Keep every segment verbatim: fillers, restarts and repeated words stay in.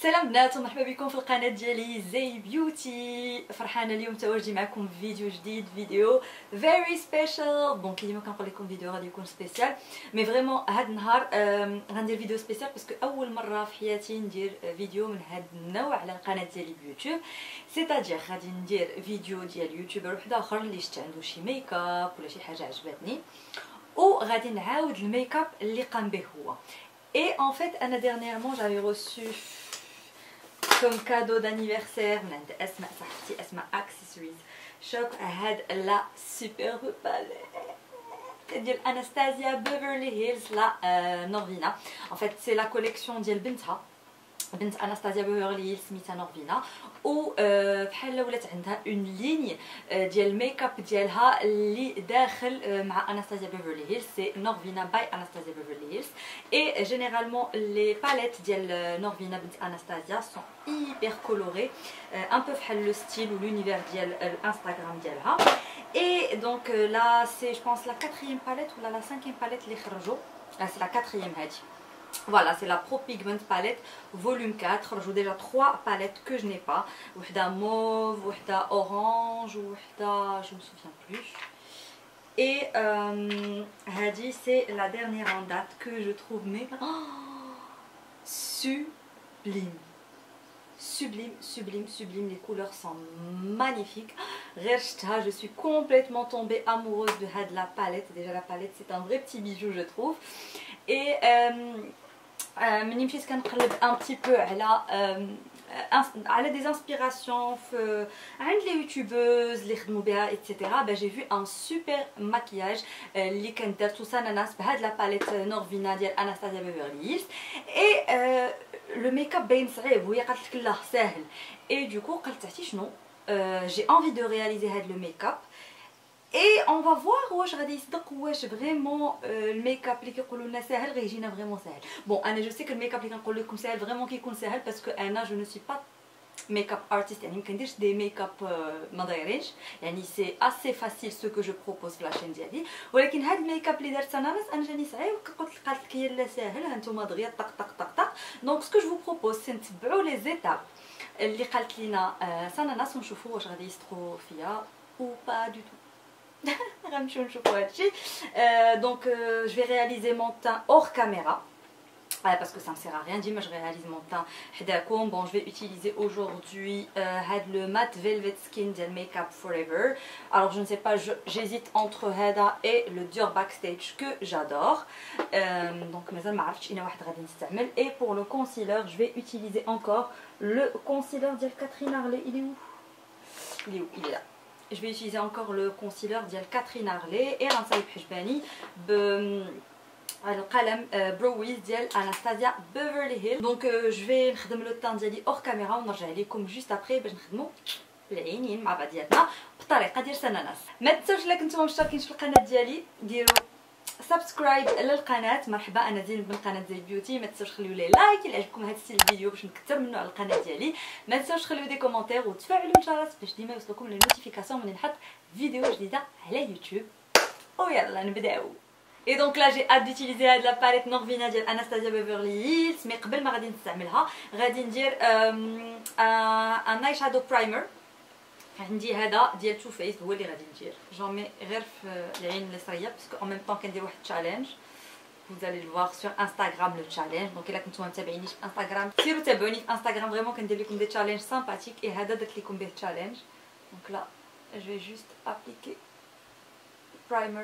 سلام بنات ومرحبا بكم في القناه ديالي زي بيوتي. فرحانه اليوم تواجدي معكم في فيديو جديد، فيديو فيري سبيشال. بون كي ديما كنقول لكم فيديو غادي يكون سبيسيال، مي فريمون هاد النهار غندير فيديو سبيسيال باسكو اول مره في حياتي ندير فيديو من هاد النوع على القناه ديالي بيوتيوب. سيتادير غادي ندير فيديو ديال يوتيوبر واحد اخر اللي شفت عنده شي ميك اب ولا شي حاجه عجبتني، وغادي نعاود الميك اب اللي قام به هو. Et en fait, Anna, dernièrement, j'avais reçu comme cadeau d'anniversaire من Asma, صاحبتي Asma Accessories Shop. I had la superbe palette ديال Anastasia Beverly Hills la euh, Norvina. En fait, c'est la collection ديال بنتها بنت اناستازيا بيفرلي هيلز سميتها نورفينا، و بحال ولات عندها اون ليني ديال الميك اب ديالها اللي داخل مع اناستازيا بيفرلي هيلز، سي نورفينا باي اناستازيا بيفرلي هيلز. اي جينيرالمون لي باليت ديال نورفينا بنت اناستازيا سون هيبر كولوري، ان بو بحال لو ستيل و لونيفير ديال الانستغرام ديالها. اي دونك لا سي جو بونس لا كاتريام باليت ولا لا سانكيام باليت اللي خرجوا، سي لا كاتريام هادي. Voilà, c'est la Pro Pigment Palette volume quatre. J'ai déjà trois palettes que je n'ai pas. Wahda mauve, wahda orange, wahda je me souviens plus. Et euh, Hadi, c'est la dernière en date que je trouve mais oh, sublime. Sublime, sublime, sublime. Les couleurs sont magnifiques. Reshta, je suis complètement tombée amoureuse de had la palette. Déjà la palette, c'est un vrai petit bijou, je trouve. Et euh, ملي مشيت كنقلب ان بتي بو على على دي انسبيراسيون عند لي يوتيوبرز اللي خدموا بها ايتترا، با جي فيو ان سوبر ماكياج اللي كانت دارتو ساناناس بهاد لا باليت نورفينا ديال اناستازيا بيفرلي هيلز. اي لو ميك اب باين صعيب وهي قالت لك لا ساهل، اي دوكو قلت عرفتي شنو، جي انفي دو رياليزي هاد لو ميك اب. Et on va voir واش غادي يصدق، واش فريمون الميك اب اللي كيقولوا لنا ساهل غيجينا فريمون ساهل. بون انا جو سي كو الميك اب اللي كنقول لكم ساهل فريمون كيكون ساهل باسكو انا جو نو سي با ميك اب ارتست، يعني ما كنديرش دي ميك اب ما دايرينش، يعني سي اسي فاسيل سو كو جو بروبوز في لاشين ديالي. ولكن هاد الميك اب اللي درت انا ناس انا جاني صعيب، قلت قالت لك هي لا ساهل، ها نتوما دغيا طق طق طق طق. دونك سكو جو بروبوز سي نتبعوا لي زيتاب اللي قالت لينا ساناناس ونشوفوا واش غادي يصدقوا فيا او با دو تو. غنمشيو نشوفوا هادشي. دونك جو في رياليزي مون تان اور كاميرا parce que ça ne sert à rien. Dis-moi, je réalise mon teint hdakoum. Bon, je vais utiliser aujourd'hui euh, had le matte velvet skin de Make Up Forever. Alors je ne sais pas, j'hésite entre hada et le Dior Backstage que j'adore. Euh, donc mazal ma عرفتش ina واحد غادي نستعمل. Et pour le concealer, je vais utiliser encore le concealer de Catherine Arlet. Il est où? Il est où? Il est là. Je vais utiliser encore le concealer de Catherine Arlet et غنصايب حجباني ب القلم برويز ديال اناستازيا بيفرلي هيل. دونك جو في نخدم لو طان ديالي اور كاميرا ونرجع لكم جوست ابري باش نخدموا العينين مع بعضياتنا بطريقه ديال سناناس. ما تنساوش الا كنتم مشتركين في القناه ديالي ديروا سبسكرايب للقناه. مرحبا، انا زينب من قناه زي بيوتي. ما تنساوش خليو لي لايك الا عجبكم هذا ستيل الفيديو باش نكثر منه على القناه ديالي. ما تنساوش خليو دي كومونتير وتفاعلوا الجرس باش ديما يوصلكم لي نوتيفيكاسيون من نحط فيديو جديده على يوتيوب. ويلا نبداو. Et donc là j'ai hâte d'utiliser la palette Norvina ديال Anastasia Beverly Hills. mais قبل ما غادي نستعملها غادي ندير ان اي شادو برايمر. عندي هذا ديال تو فيس هو اللي غادي ندير جامي غير في العين اليسريه باسكو اون ميم طون كندير واحد تشالنج. vous allez le voir sur Instagram le challenge. donc الا كنتو ما متابعينيش في انستغرام سيروا تابعوني في انستغرام، فريمون كندير لكم دي تشالنج سامباتيك. et هذا درت لكم به تشالنج. donc là je vais juste appliquer primer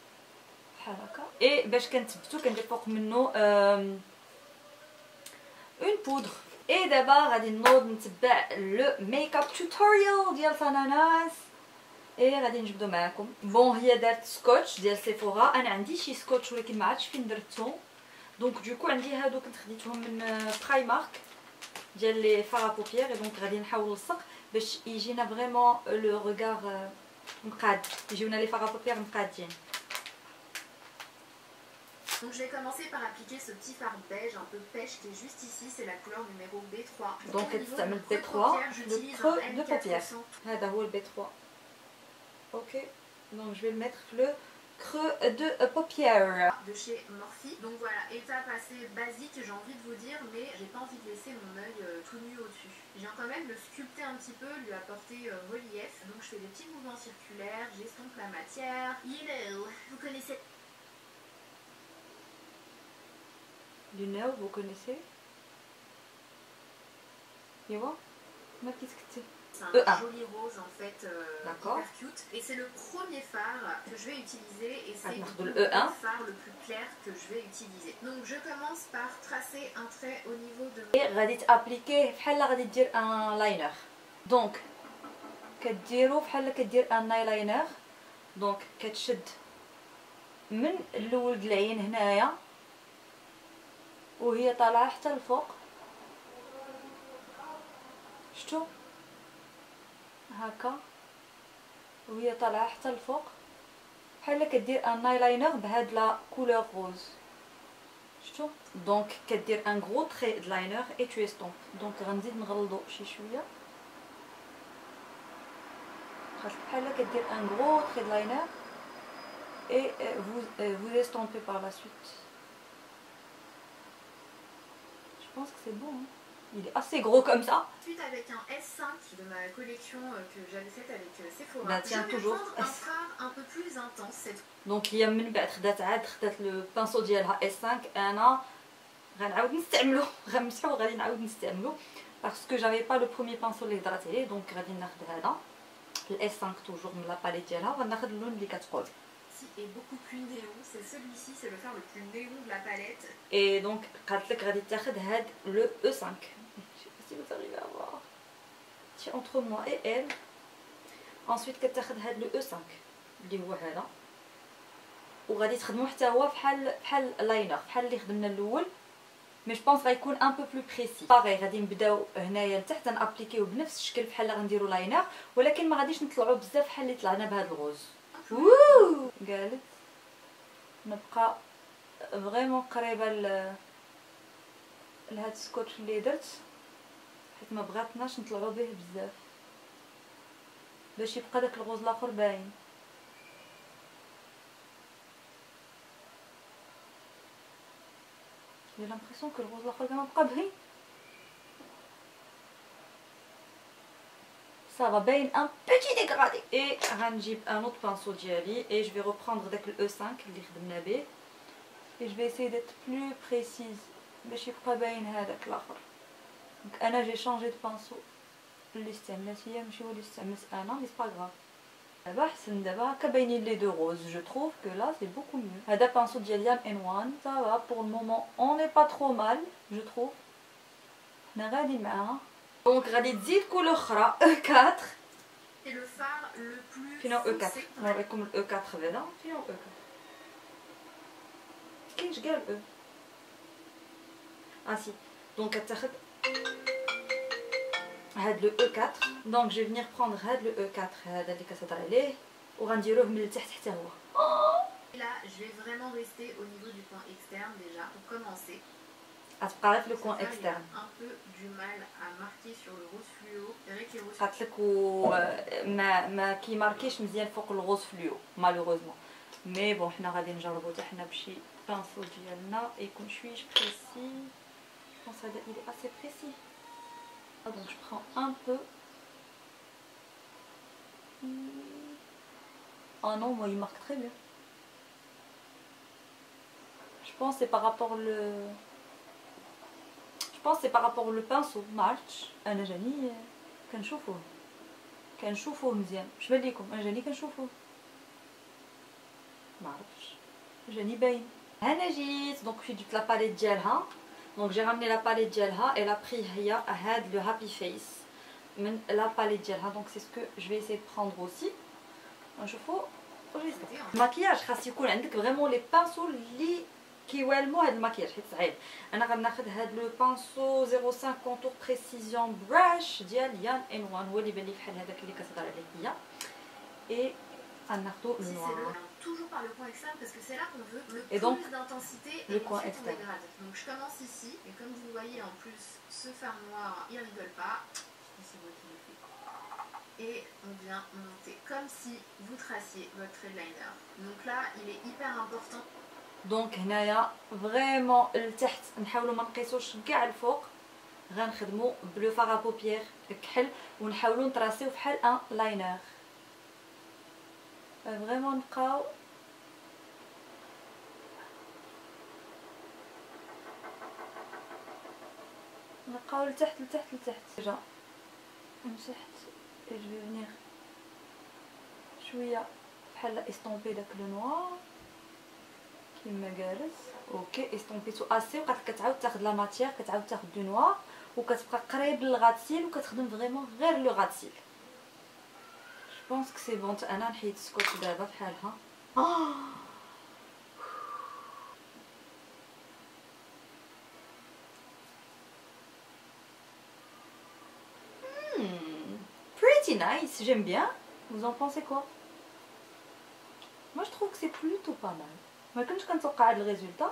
et باش كنثبتو كندير فوق منه اون بودر. اي دابا غادي نوض نتبع لو ميك اب توتوريال ديال ساناناس اي غادي نجبدو معاكم. بون هي دارت سكوتش ديال سيفورا، انا عندي شي سكوتش ولكن ما عرفتش فين درتهم. دونك دوكو عندي هادو كنت خديتهم من برايمارك ديال لي فارا بوبيير. دونك غادي نحاول نلصق باش يجينا فريمون لو ريغار مقاد، يجيونا لي فارا بوبيير مقادين. Donc je vais commencer par appliquer ce petit fard beige un peu pêche qui est juste ici, c'est la couleur numéro B trois. Donc تستعمل B trois le creux de paupière. هذا هو ال B trois. OK. Donc je vais le mettre le creux de paupières de chez Morphe. Donc voilà, étape assez basique, j'ai envie de vous dire, mais j'ai pas envie de laisser mon œil euh, tout nu au-dessus. Je viens quand même le sculpter un petit peu, lui apporter euh, relief. Donc je fais des petits mouvements circulaires, j'estompe la matière. You know, vous connaissez. You know, vous connaissez? You vois? Ma qu'est-ce que c'est? C'est un E un. joli rose en fait, euh, hyper cute. Et c'est le premier fard que je vais utiliser et c'est le le E un. fard le plus clair que je vais utiliser. Donc je commence par tracer un trait au niveau de... Et غادي تابليكيه بحال غادي دير ان لاينر. دونك كديرو بحال كدير ان لاينر. دونك كتشد من الاول د العين هنايا وهي طالعه حتى الفوق. شفتوا هكا وهي طالعه حتى الفوق بحال كدير ان لاينر بهاد لا كولور روز. شفتوا دونك كدير ان غرو تري د لاينر اي تو استومب. دونك غنزيد نغلظو شي شويه خاطر بحال كدير ان غرو تري د لاينر اي vous vous estompez par la suite. Je pense que c'est bon hein. Il est assez gros comme ça. Ensuite avec un S cinq de ma collection que j'avais faite avec Sephora. Bah tiens, je vais toujours. prendre un fard un peu plus intense cette fois. دونك هي من بعد خدات عاد خدات لو بانسو ديالها اس خمسة. انا غنعاود نستعملو غنمسحو وغادي نعاود نستعملو باسكو جافي با لو بروميير بانسو اللي هضرات عليه. دونك غادي ناخذ هذا الاس خمسة توجور من لا باليت ديالها وغناخذ اللون اللي كتقول. Est beaucoup plus néon, c'est celui-ci, c'est le fard le plus néon de la palette. Et donc قالت لك غادي تاخذ هاد لو E cinq. Je sais pas si vous arrivez à voir. Tiens entre moi et elle. Ensuite كتاخذ هاد لو E cinq اللي هو هذا وغادي تخدمو حتى هو بحال بحال لاينر بحال اللي خدمنا الاول. مي جو بونس غيكون ان بو بلو بريسي. باغي غادي نبداو هنايا لتحت نابليكيو بنفس الشكل بحال اللي غنديرو لاينر ولكن ما غاديش نطلعو بزاف بحال اللي طلعنا بهاد الغوز. ووو قالت نبقى فريمون قريبه ل لهاد السكوتش اللي درت حيت ما بغاتناش نطلعو به بزاف باش يبقى داك الغوز الاخر باين. J'ai l'impression que le rose l'akhar كمان بقى باين. Ça va باين un petit dégradé. Et غنجيب un autre pinceau ديالي et je vais reprendre داك ال E cinq اللي خدمنا به et je vais essayer d'être plus précise باش يبقى باين هذاك الاخر. دونك انا جي شانجي دو بانسو اللي استعملت هي ماشي هو اللي استعملت انا مي سي با غراف. دابا حسن دابا هكا باينين لي دو روز. جو تروف كو لا سي بوكو ميو. هذا بانسو ديال يام ان وان سا فا بور المومون اون ني با ترو مال جو تروف. حنا غادي معاها. دونك غادي تزيد كولور اخرى E quatre. C'est le phare le plus فين هو E quatre؟ foncé. نوريكم ال E quatre بعدا. فين هو E quatre؟ كاينش كاع ال E. اه سي. دونك كتاخد هاد لو E quatre. دونك جو فينير بروندر هاد لو E quatre هذا اللي كتهضر عليه وغنديروه من التحت حتى هو. Et là, je vais vraiment rester au niveau du coin externe déjà pour commencer. غتبقى غير في لو Ce كوان phare, il a اكسترن. un peu du mal à marquer sur le rose fluo. C'est vrai que les roses قالت لك و ما ما كيماركيش مزيان فوق الغوز فلويو مالوغوزمون. مي بون حنا غادي نجربو حتى حنا بشي بانسو ديالنا يكون شويش بريسي. Je pense qu'il est assez précis. Donc je prends un peu. Ah non, moi il marque très bien. Je pense que c'est par rapport le. Je pense que c'est par rapport le pinceau. معرفتش انا جاني كنشوفوه كنشوفوه مزيان. واش بان لكم؟ انا جاني كنشوفوه معرفتش جاني باين. انا جيت دونك في جبت لا باليت ديالها. Donc j'ai ramené la palette ديالها. Elle a pris هي هاد le happy face من la palette ديالها. Donc c'est ce que je vais essayer de prendre aussi. نشوفوا الماكياج خاص يكون عندك فريمون لي بانسو اللي كيوالموا هاد الماكياج حيت صعيب. انا غناخذ هاد لو بانسو صفر خمسة كونتور بريسيزيون براش ديال يان ان وان هو اللي بان لي بحال هذاك اللي كتهضر عليه هي. اي غناخذو Si c'est نوار. le- toujours par le coin externe parce que c'est là qu'on veut le Et plus donc, d'intensité le et coin ensuite externe. on dégrade. Donc je commence ici et comme vous voyez en plus ce fard noir il rigole pas. Ici c'est moi qui l'ai fait. Et on vient monter comme si vous traciez votre trait de liner. Donc là, il est hyper important. دونك هنايا فريمون لتحت نحاولوا ما نقيسوش كاع الفوق، غنخدموا بلو فاغ بوبيير كحل ونحاولوا نطراسيو فحال ان لاينر. فريمون نبقاو نبقاو لتحت لتحت لتحت. ديجا مسحت جو في فينير شويه بحال استومبي داك لو نوار كيما جالس. اوكي استومبيتو اسي وبقات كتعاود تاخذ لا ماتيير، كتعاود تاخذ دو نوار وكتبقى قريب للغاتسيل وكتخدم فريمون غير لو غاتسيل. جو بونس كو سي بون. انا نحيد السكوتش دابا بحالها. Pretty nice, j'aime bien. Vous en pensez quoi? Moi je trouve que c'est plutôt pas mal. ما كنتش كنتوقع هذا الريزولتا.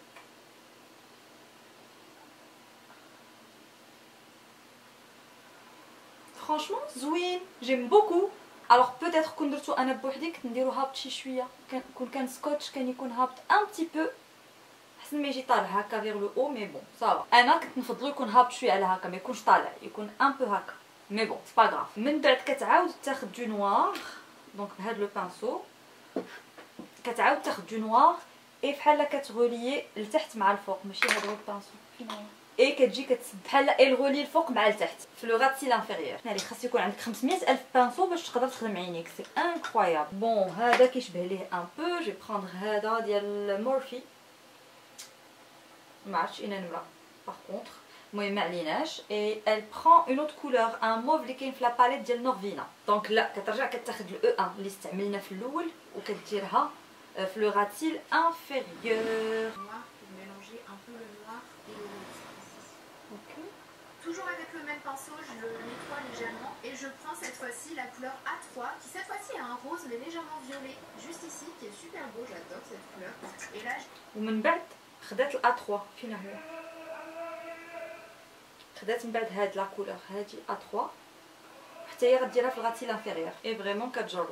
فرانشمون زوين، جيم بوكو. الوغ بوتيتر كون درتو انا بوحدي كنت نديرو هابط شي شويه، كون كان سكوتش كان يكون هابط ان بتي بو حسن ما يجي طالع هكا فيغ لو او. مي بون صافا، انا كنت نفضلو يكون هابط شويه على هكا، ما يكونش طالع، يكون ان بو هكا. مي بون سي با غراف. من بعد كتعاود تاخد دو نوار، دونك بهاد لو بانسو كتعاود تاخد دو نوار اي بحال كتغوليي لتحت مع الفوق، ماشي هذا هو البانسو اي كتجي كتسد بحال اي الغولي الفوق مع لتحت في لو غاتسيل انفيريور. هنا خاص يكون عندك خمسمية الف بانسو باش تقدر تخدم عينيك، سي انكرويابل. بون هذا كيشبه ليه ان بو. جي بروندر هذا ديال مورفي، ما عرفتش اين نمره باغ كونطخ، المهم ما عليناش. اي ال برون اون اوت كولور ان موف اللي كاين في لا باليت ديال نورفينا. دونك لا كترجع كتاخذ الاو واحد اللي استعملنا في الاول وكديرها في لو غاتسيل انفيريور. Mélanger un peu le noir et le rouge. Ok. Toujours avec le même pinceau, je le nettoie légèrement et je prends cette fois-ci la couleur A trois qui cette fois-ci a un rose mais légèrement violet juste ici qui est super beau, j'adore cette couleur. Et là je... ومن بعد خدات ال A trois فين هو؟ خدات من بعد هاد لا كولور هادي A trois حتى هي غديرها في الغاتيل انفيريور اي فريمون كتجرو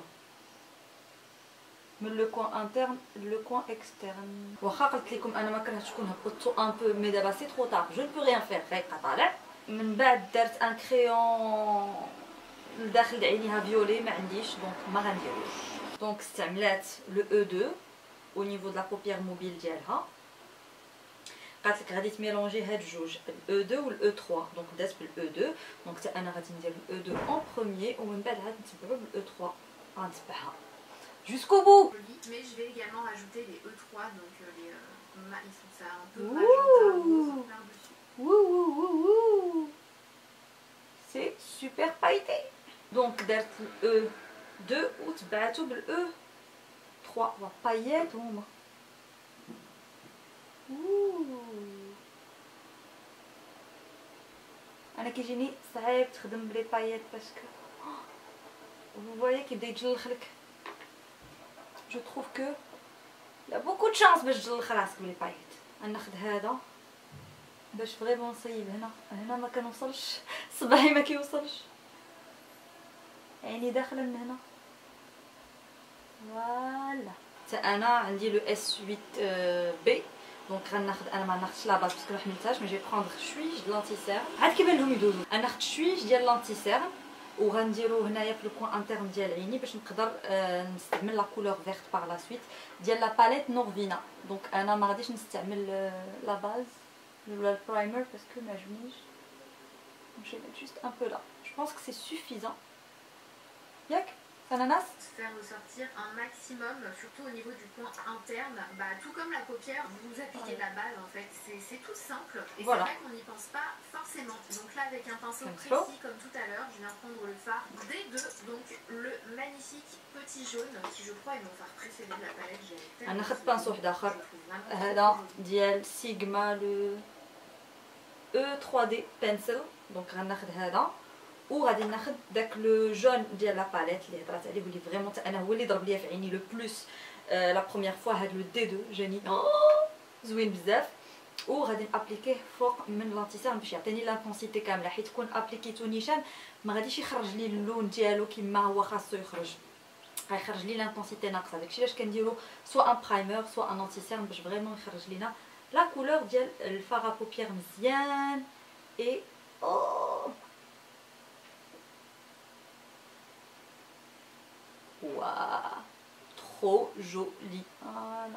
من لو كوان انترن لو كوان اكسترن. واخا قلت لكم انا ما كرهتش تكون هبطتو ان بو مي دابا سي ترو طار، جو نو بو ريان فير، غيبقى طالع. من بعد درت ان كريون لداخل عينيها فيولي ما عنديش دونك ما غنديروش. دونك استعملات لو او deux او نيفو د لا بوبيير موبيل ديالها. قالت لك غادي تميلونجي هاد الجوج الاو deux والاو trois، دونك بدات بالاو deux، دونك حتى انا غادي ندير الاو deux اون بروميير ومن بعد عاد نتبعو بالاو trois غنتبعها jusqu'au bout. Mais je vais également rajouter les E trois, donc euh, les, euh, ils sont ça un peu magenta par-dessus. C'est super pailleté. Donc دارت E deux وتبعتو بال E trois. بايات هما. انا كيجيني صعيب تخدم بلي بايات باسكو vous voyez كيبدا يتجلخ لك. Je trouve que il y a beaucoup de chance باش تجلخ راسك بلي بايت. غناخد هذا باش فريمون نصيب هنا، هنا ما كنوصلش، صباعي ما كيوصلش، عيني داخله من هنا. فوالا حتى انا عندي لو اس ثمانية بي، دونك غناخد انا ما ناخدش لا باز باسكو ما حملتهاش، مي جي بروندر شويش د لانتي سيرم. عاد كيبان لهم يدوزو، انا ناخد شويش ديال لانتي سيرم وغنديرو هنايا في لو كوان انترن ديال عيني باش نقدر آه نستعمل لا كولور فيرت باغ لا سويت ديال لا باليت نورفينا. دونك انا ما غاديش نستعمل آه لا باز ولا البرايمر باسكو ما عجبنيش، je vais mettre juste un peu là. Je pense que c'est suffisant. Yak, ananas. Faire ressortir un maximum, surtout au niveau du point interne. Bah, tout comme la paupière, vous appliquez la base en fait. C'est tout simple. Et voilà. C'est vrai qu'on n'y pense pas forcément. Donc là, avec un pinceau précis comme tout à l'heure, je viens prendre le fard D deux, donc le magnifique petit jaune qui, je crois, est mon fard préféré de la palette. J'ai tellement. أنا خدت pinceau آخر. هذا ديال سيجما لو E trois D pencil. دونك غناخد هذا وغادي ناخد داك لو جون ديال لا باليت اللي هضرات عليه واللي فريمون انا هو اللي ضرب ليا في عيني لو بلوس لا بروميير فوا. هاد لو دي deux جاني زوين بزاف. وغادي نابليكيه فوق من لانتيسيرم باش يعطيني لانتونسيتي كامله، حيت كون ابليكيتو نيشان ما غاديش يخرج لي اللون ديالو كما هو خاصو يخرج، غيخرج لي لانتونسيتي ناقصه. داكشي علاش كنديرو سوا ان برايمر سوا ان انتيسيرم باش فريمون يخرج لينا لا كولور ديال الفار بوبيير مزيان. اي او waouh, trop joli. Voilà.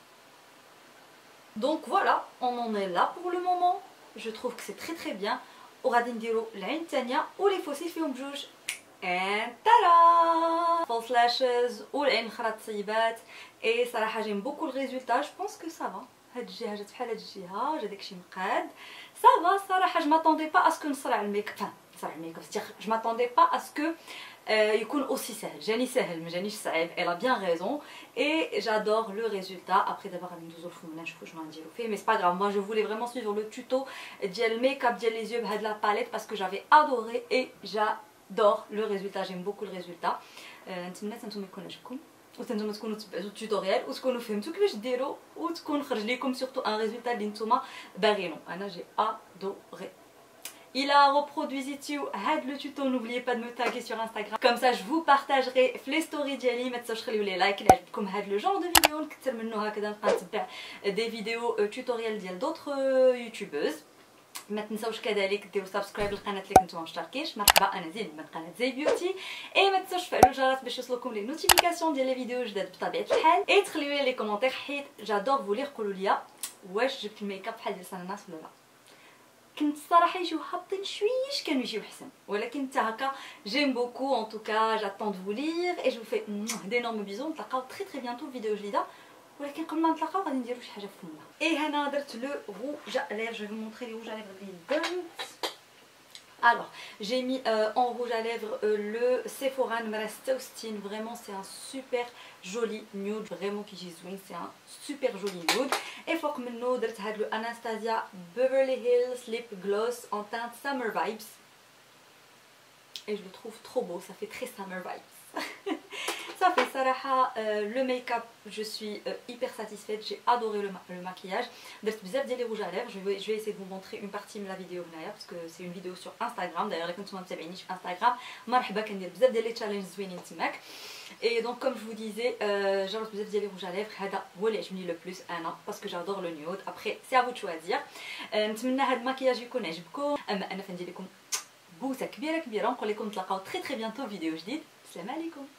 Donc voilà, on en est là pour le moment. Je trouve que c'est très très bien. وغادي نديرو العين الثانيه ولي فوسيل فيهم بجوج. And tada! False lashes والعين الاخرى تصيبات. اي صراحه جيم بوكو الريزولتا. جو بونس كو سافا. هاد الجهه جات بحال هاد الجهه، جا داكشي مقاد. سافا صراحه. جو ماتوندي با اسكو نصرع الميك اب. نصرع الميك اب. جو ماتوندي با اسكو يكون aussi سهل. جاني سهل ما جانيش صعيب. Elle a bien raison et j'adore le résultat. Après d'avoir ندوزو الفمونه نشوفو شنو غنديرو فيه. Mais c'est pas grave. Moi je voulais vraiment suivre le tuto ديال الميك اب ديال les yeux بهاد la palette parce que j'avais adoré et j'adore le résultat. J'aime beaucoup le résultat. نتمنى نتوما يكون عجبكم وتنتوما تكونوا تبعتوا التوتوريال وتكونوا فهمتوا كيفاش ديروا وتكون خرج لكم surtout un résultat اللي نتوما باغينو. انا جي adoré. Il a reproduit had le tuto, n'oubliez pas de me taguer sur Instagram. Comme ça je vous partagerai les stories ديالي. ما تنساوش خليو لي لايك اللي عجبكم هاد لو جون دو فيديو نكثر منه هكذا نبقى نتبع دي فيديو توتوريال ديال دوطخ يوتيوبرز. ما تنساوش كذلك ديروا سبسكرايب للقناه اللي كنتو مشتركينش. مرحبا انا زين من قناه زي بيوتي. اي ما تنساوش تفعلوا الجرس باش يوصلكم لي نوتيفيكاسيون ديال لي فيديو جداد بطبيعه الحال. اي تخليو لي لي كومونتير حيت جادور فولير قولوا لي واش جبت الميك اب بحال ديال سنة الناس ولا لا. كنت الصراحه يجيو هابطين شويش كانوا يجيو حسن ولكن حتى هكا جيم بوكو. ان توكا جاتون دو فو لير اي جو في دينورم بيزون. نتلاقاو تري تري بيانتو في فيديو جديده ولكن قبل ما نتلاقاو غادي نديرو شي حاجه في فمنا. اي هنا درت لو روج ا ليفر. جو في مونطري لي روج ا ليفر اللي درت. Alors, j'ai mis euh, en rouge à lèvres euh, le Sephora numéro Austin. Vraiment, c'est un super joli nude. Vraiment, qui j'y swing, c'est un super joli nude. Et faut que nous درت le Anastasia Beverly Hills Lip Gloss en teinte Summer Vibes. Et je le trouve trop beau. Ça fait très Summer Vibes. Ça fait Saraha, euh, le make-up, je suis euh, hyper satisfaite, j'ai adoré le, ma le maquillage. درت بزاف ديال لي rouges à lèvres. Je vais, je vais essayer de vous montrer une partie de la vidéo هنايا parce que c'est une vidéo sur Instagram. D'ailleurs, اللي كنتو ما متابعينيش في Instagram مرحبا كندير بزاف ديال لي تشالنج زوينين تماك. Et donc comme je vous disais, euh, جربت بزاف ديال لي rouges à lèvres. هذا هو اللي عجبني لو بلوس انا parce que j'adore le nude. Après, c'est à vous de choisir. نتمنى هذا الماكياج يكون عجبكم. اما انا فندير لكم بوسه كبيره كبيره ونقول لكم نتلاقاو تري تري بيانتو في فيديو جديد. السلام عليكم.